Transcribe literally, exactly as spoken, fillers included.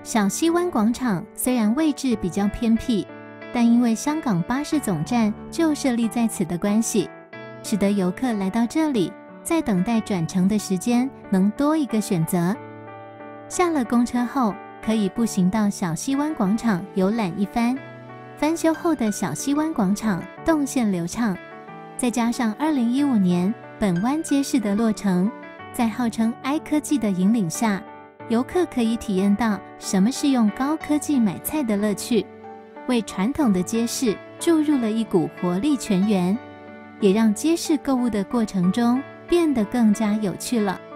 小西湾广场虽然位置比较偏僻，但因为香港巴士总站就设立在此的关系，使得游客来到这里，在等待转乘的时间能多一个选择。下了公车后，可以步行到小西湾广场游览一番。翻修后的小西湾广场动线流畅，再加上二零一五年本湾街市的落成，在号称 I 科技的引领下，游客可以体验到什么是用高科技买菜的乐趣，为传统的街市注入了一股活力全员，也让街市购物的过程中变得更加有趣了。